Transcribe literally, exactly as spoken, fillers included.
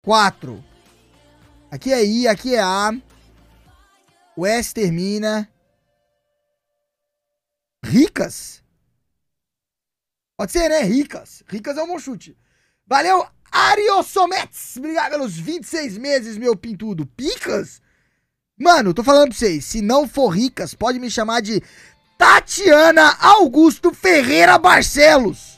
quatro. Aqui é I, aqui é A. O S termina. Ricas? Pode ser, né? Ricas. Ricas é um bom chute. Valeu, Ariosomets. Obrigado pelos vinte e seis meses, meu pintudo. Picas? Mano, tô falando pra vocês. Se não for Ricas, pode me chamar de Tatiana Augusto Ferreira Barcelos.